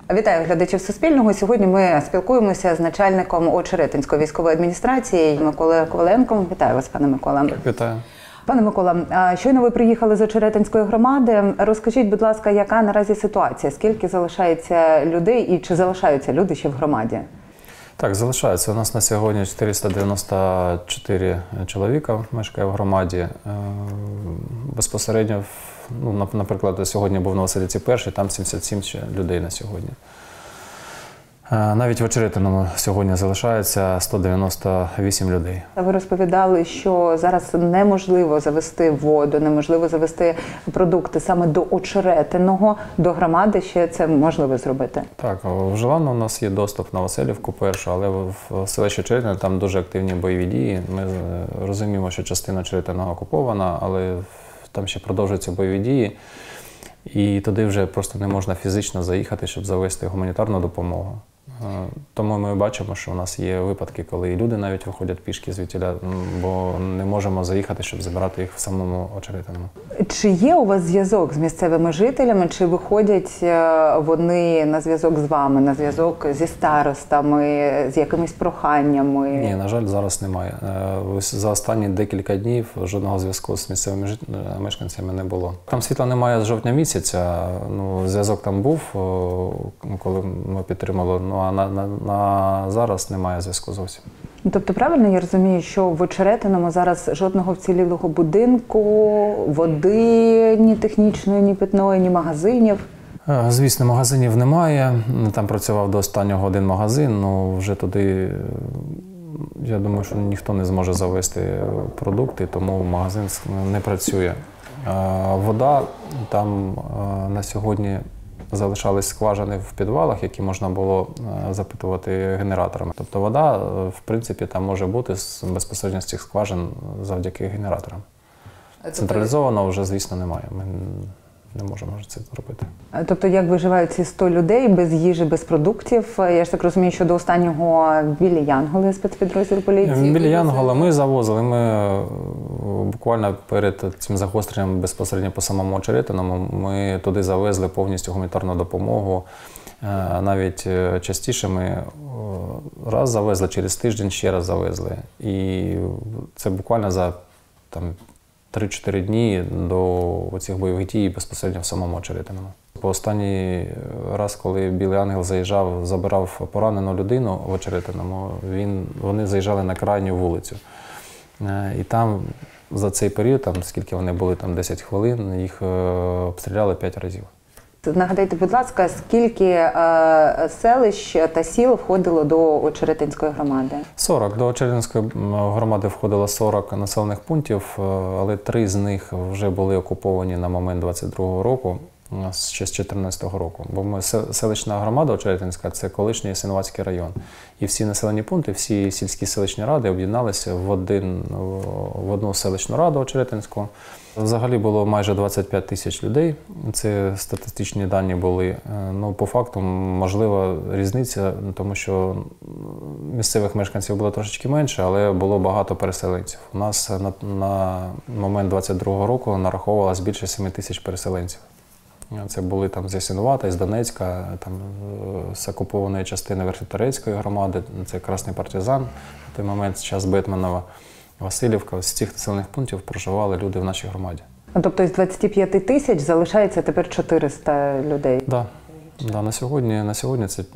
Вітаю глядачів Суспільного. Сьогодні ми спілкуємося з начальником Очеретинської військової адміністрації Миколою Коваленком. Вітаю вас, пане Микола. Вітаю. Пане Микола, щойно ви приїхали з Очеретинської громади. Розкажіть, будь ласка, яка наразі ситуація? Скільки залишається людей і чи залишаються люди ще в громаді? Так, залишаються. У нас на сьогодні 494 чоловіка мешкає в громаді. Безпосередньо, наприклад, сьогодні був на Василівці перший, там 77 людей на сьогодні. Навіть в Очеретиному сьогодні залишається 198 людей. Ви розповідали, що зараз неможливо завести воду, неможливо завести продукти саме до Очеретиного, до громади ще це можливо зробити? Так, в Желанно у нас є доступ на Василівку першу, але в селищі Очеретине там дуже активні бойові дії. Ми розуміємо, що частина Очеретиного окупована, але там ще продовжуються бойові дії. І туди вже просто не можна фізично заїхати, щоб завести гуманітарну допомогу. Тому ми бачимо, що у нас є випадки, коли і люди навіть виходять пішки звідтіля, бо не можемо заїхати, щоб забирати їх в самому Очеретиному. Чи є у вас зв'язок з місцевими жителями, чи виходять вони на зв'язок з вами, на зв'язок зі старостами, з якимись проханнями? Ні, на жаль, зараз немає. За останні декілька днів жодного зв'язку з місцевими мешканцями не було. Там світла немає з жовтня місяця, зв'язок там був, коли ми підтримали, а на зараз немає зв'язку зовсім. Тобто правильно я розумію, що в Очеретиному зараз жодного вцілілого будинку, води ні технічної, ні питної, ні магазинів? Звісно, магазинів немає. Там працював до останнього один магазин, але вже туди, я думаю, що ніхто не зможе завести продукти, тому магазин не працює. Вода там на сьогодні залишались скважини в підвалах, які можна було запитувати генераторами. Тобто вода, в принципі, там може бути безпосередньо з цих скважин завдяки генераторам. Централізовано вже, звісно, немає. Ми не можемо це зробити. Тобто, як виживають ці 100 людей без їжі, без продуктів? Я ж так розумію, що до останнього Білі Янголи, спецпідрозділ поліції? Білі Янголи ми завозили. Ми буквально перед цим загостренням безпосередньо по самому Очеретиному ми туди завезли повністю гуманітарну допомогу. Навіть частіше ми раз завезли, через тиждень ще раз завезли. І це буквально за 3-4 дні до цих бойових дій безпосередньо в самому Очеретиному. По останній раз, коли Білий Ангел заїжджав, забирав поранену людину в Очеретиному, вони заїжджали на крайню вулицю. І там за цей період, скільки вони були, 10 хвилин, їх обстріляли 5 разів. Нагадайте, будь ласка, скільки селищ та сіл входило до Очеретинської громади? 40. До Очеретинської громади входило 40 населених пунктів, але 3 з них вже були окуповані на момент 22-го року, ще з 14-го року. Бо селищна громада Очеретинська – це колишній Ясинуватський район. І всі населені пункти, всі сільські селищні ради об'єдналися в одну селищну раду Очеретинську. Взагалі було майже 25 тисяч людей, це статистичні дані були. По факту, можлива різниця, тому що місцевих мешканців було трошечки менше, але було багато переселенців. У нас на момент 22-го року нараховувалось більше 7 тисяч переселенців. Це були з Ясинувата, з Донецька, з окупованої частини Верхньоторецької громади, це Красний Партизан, на той момент, час Бетманова. Василівка, з цих населених пунктів проживали люди в нашій громаді. Тобто з 25 тисяч залишається тепер 400 людей? Так. На сьогодні це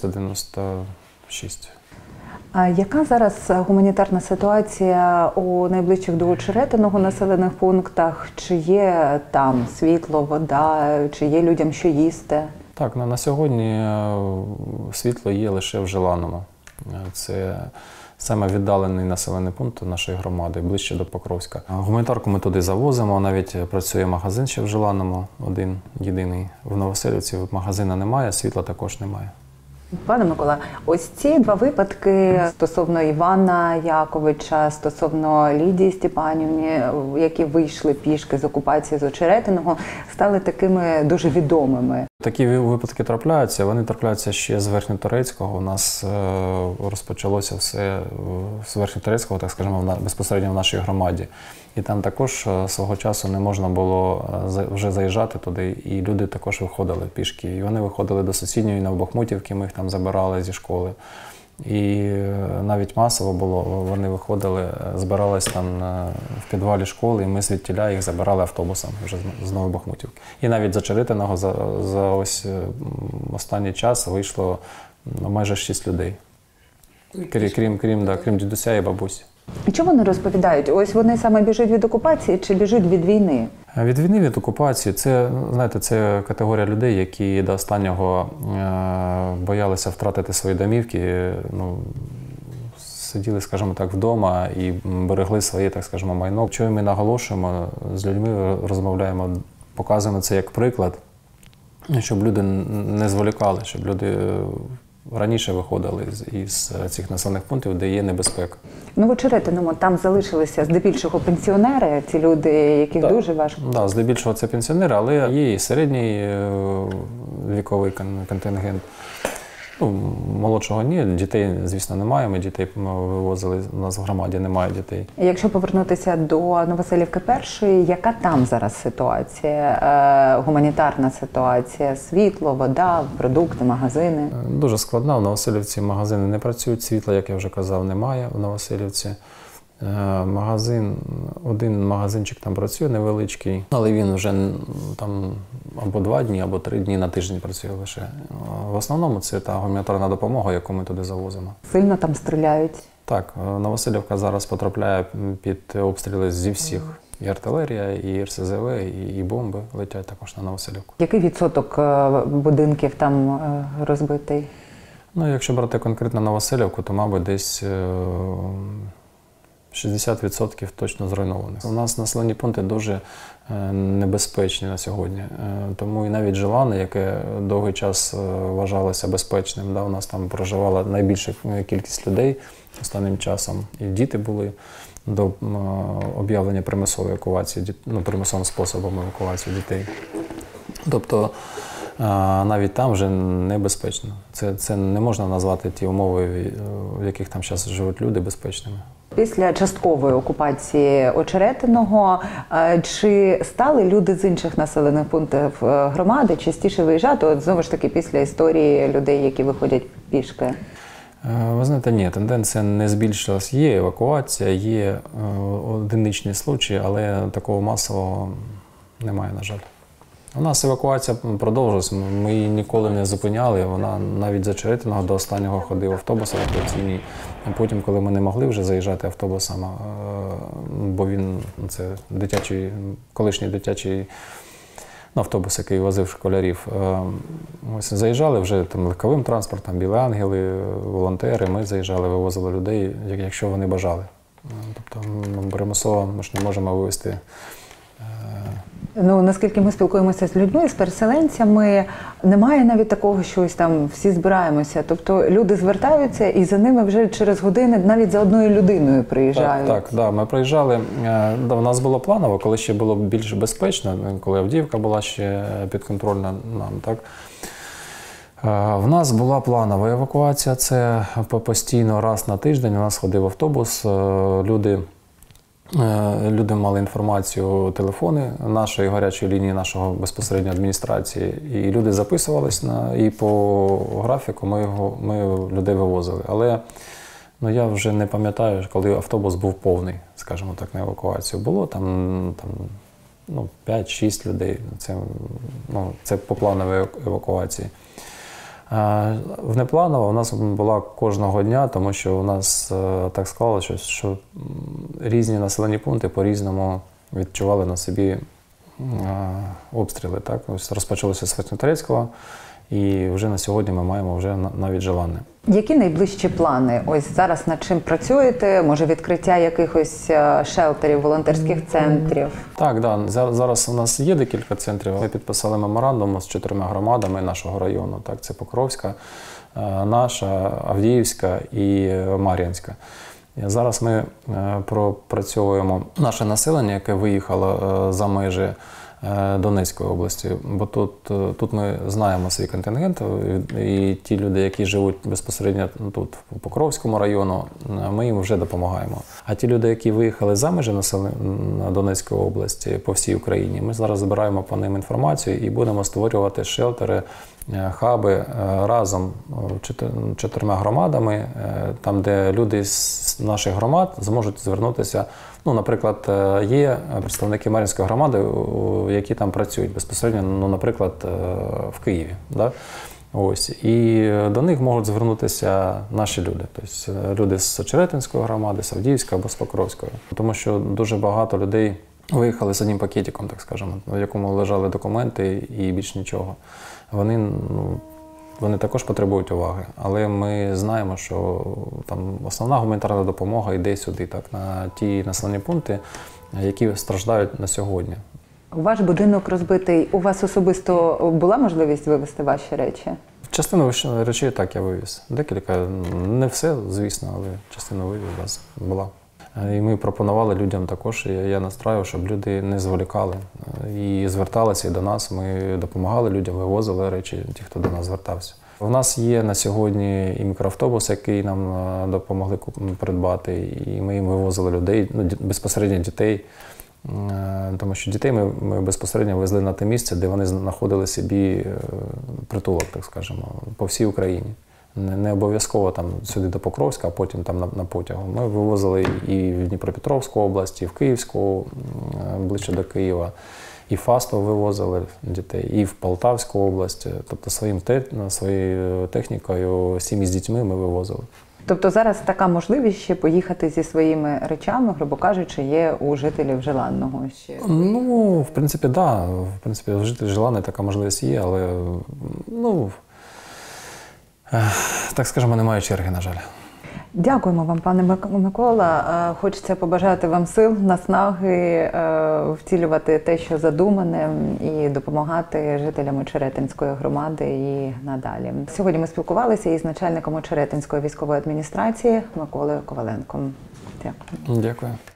496. А яка зараз гуманітарна ситуація у найближчих до Очеретиного населених пунктах? Чи є там світло, вода, чи є людям що їсти? Так, на сьогодні світло є лише в Желанному. Це саме віддалений населений пункт нашої громади, ближче до Покровська. Гуманітарку ми туди завозимо, навіть працює магазин ще в Желанному, один єдиний. В Новоселівці магазину немає, світла також немає. Пане Микола, ось ці 2 випадки стосовно Івана Яковича, стосовно Лідії Степанівни, які вийшли пішки з окупації з Очеретиного, стали такими дуже відомими. Такі випадки трапляються, вони трапляються ще з Верхньоторецького. У нас розпочалося все з Верхньоторецького, так скажімо, безпосередньо в нашій громаді. І там також свого часу не можна було вже заїжджати туди, і люди також виходили пішки. І вони виходили до сусідньої Новобахмутівки, ми їх там забирали зі школи. І навіть масово було, вони виходили, збирались там в підвалі школи, і ми звідтіля їх забирали автобусом вже з Новобахмутівки. І навіть за Черетиного за ось останній час вийшло майже 6 людей. Крім дідуся і бабусі. І чому вони розповідають? Ось вони саме біжуть від окупації чи біжуть від війни? Від війни, від окупації, це, знаєте, це категорія людей, які до останнього боялися втратити свої домівки, ну, сиділи, скажімо так, вдома і берегли своє, так скажімо, майно. Що ми наголошуємо, з людьми розмовляємо, показуємо це як приклад, щоб люди не зволікали, щоб люди раніше виходили із цих населених пунктів, де є небезпека. Ну, в Очеретиному там залишилися здебільшого пенсіонери, ці люди, яких дуже важко. Так, здебільшого це пенсіонери, але є і середній віковий контингент. Ну, молодшого ні, дітей, звісно, немає. Ми дітей вивозили, у нас в громаді немає дітей. Якщо повернутися до Новоселівки першої, яка там зараз ситуація? Гуманітарна ситуація, світло, вода, продукти, магазини? Дуже складна. В Новоселівці магазини не працюють, світла, як я вже казав, немає в Новоселівці. Один магазинчик там працює невеличкий, але він вже там або 2 дні, або 3 дні на тиждень працює лише. В основному це та гуманітарна допомога, яку ми туди завозимо. Сильно там стріляють? Так, Новоселівка зараз потрапляє під обстріли зі всіх. І артилерія, і РСЗВ, і бомби летять також на Новоселівку. Який відсоток будинків там розбитий? Ну, якщо брати конкретно Новоселівку, то, мабуть, десь 60% точно зруйнованих. У нас населені пункти дуже небезпечні на сьогодні. Тому і навіть Желане, яке довгий час вважалося безпечним, у нас там проживала найбільша кількість людей останнім часом. І діти були до об'явлення примусової евакуації, примусовим способом евакуації дітей. Тобто навіть там вже небезпечно. Це не можна назвати ті умови, в яких там зараз живуть люди, безпечними. Після часткової окупації Очеретиного, чи стали люди з інших населених пунктів громади частіше виїжджати, от знову ж таки після історії людей, які виходять пішки? Ви знаєте, ні, тенденція не збільшилась. Є евакуація, є одиничні случаї, але такого масового немає, на жаль. У нас евакуація продовжилась, ми її ніколи не зупиняли, вона навіть за Черетиного до останнього ходив автобус евакуаційний. Потім, коли ми не могли вже заїжджати автобусом, бо це колишній дитячий автобус, який возив школярів, ось заїжджали вже там легковим транспортом, білі ангели, волонтери, ми заїжджали, вивозили людей, якщо вони бажали. Тобто примусово ми ж не можемо вивезти. Ну, наскільки ми спілкуємося з людьми, з переселенцями, немає навіть такого, що ось там всі збираємося. Тобто люди звертаються і за ними вже через години навіть за одною людиною приїжджають. Так, ми приїжджали. У нас було планово, коли ще було більш безпечно, коли Авдіївка була ще підконтрольна нам, так. В нас була планова евакуація, це постійно раз на тиждень у нас ходив автобус, Люди мали інформацію, телефони нашої гарячої лінії, нашого безпосередньо адміністрації, і люди записувались, і по графіку ми людей вивозили. Але я вже не пам'ятаю, коли автобус був повний, скажімо так, на евакуацію. Було там 5-6 людей, це по плановій евакуації. В непланово у нас була кожного дня, тому що у нас так склалося, що різні населені пункти по-різному відчували на собі обстріли. Так? Ось розпочалося з Верхньоторецького, і вже на сьогодні ми маємо вже навіть Желанне. Які найближчі плани? Ось зараз над чим працюєте? Може, відкриття якихось шелтерів, волонтерських центрів? Так, зараз у нас є декілька центрів. Ми підписали меморандум з 4 громадами нашого району. Так, це Покровська, наша, Авдіївська і Мар'їнська. Зараз ми пропрацьовуємо наше населення, яке виїхало за межі Донецької області, бо тут ми знаємо свій контингент, і ті люди, які живуть безпосередньо тут, у Покровському району, ми їм вже допомагаємо. А ті люди, які виїхали за межі населення Донецької області по всій Україні, ми зараз збираємо по ним інформацію і будемо створювати шелтери, хаби разом 4 громадами, там, де люди з наших громад зможуть звернутися. Ну, наприклад, є представники Мар'їнської громади, які там працюють безпосередньо, ну, наприклад, в Києві. Да? Ось. І до них можуть звернутися наші люди. Тобто люди з Очеретинської громади, з Авдіївської або з Покровської. Тому що дуже багато людей виїхали з одним пакетиком, так скажемо, в якому лежали документи і більш нічого. Вони також потребують уваги, але ми знаємо, що там основна гуманітарна допомога йде сюди, так, на ті населені пункти, які страждають на сьогодні. Ваш будинок розбитий. У вас особисто була можливість вивезти ваші речі? Частину речей так я вивіз. Декілька, не все, звісно, але частину вивіз була. І ми пропонували людям також, я настраював, щоб люди не зволікали. І зверталися і до нас, ми допомагали людям, вивозили речі, ті, хто до нас звертався. У нас є на сьогодні і мікроавтобус, який нам допомогли придбати, і ми їм вивозили людей, ну, безпосередньо дітей. Тому що дітей ми безпосередньо везли на те місце, де вони знаходили собі притулок, так скажемо, по всій Україні. Не обов'язково там сюди до Покровська, а потім там на потягу. Ми вивозили і в Дніпропетровську область, і в Київську, ближче до Києва, і в Фастов вивозили дітей, і в Полтавську область. Тобто своєю технікою, сім'ї з дітьми ми вивозили. Тобто зараз така можливість ще поїхати зі своїми речами, грубо кажучи, є у жителів Желанного ще? Ну, в принципі, так. Да. В принципі, у жителів Желанної така можливість є, але, ну, так скажемо, немає черги, на жаль. Дякуємо вам, пане Микола. Хочеться побажати вам сил, наснаги, втілювати те, що задумане, і допомагати жителям Очеретинської громади і надалі. Сьогодні ми спілкувалися із начальником Очеретинської військової адміністрації Миколою Коваленком. Дякую. Дякую.